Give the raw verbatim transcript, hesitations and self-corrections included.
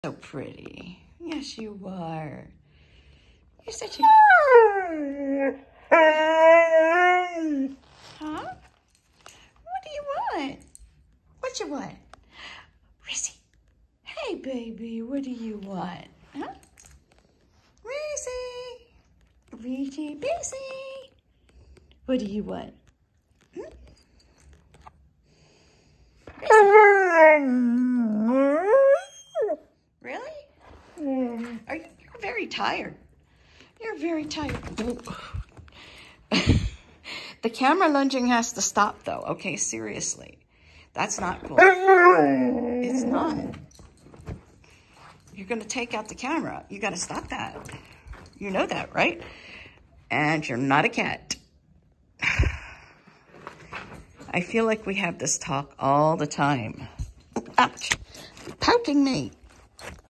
So pretty. Yes, you are. You're such a... Huh? What do you want? What you want? Reese. Hey, baby, what do you want? Huh? Reese. Reese, Reese. What do you want? Hmm? Really? Are you you're very tired? You're very tired. The camera lunging has to stop, though. Okay, seriously. That's not cool. It's not. You're going to take out the camera. You got to stop that. You know that, right? And you're not a cat. I feel like we have this talk all the time. Ouch. You're poking me.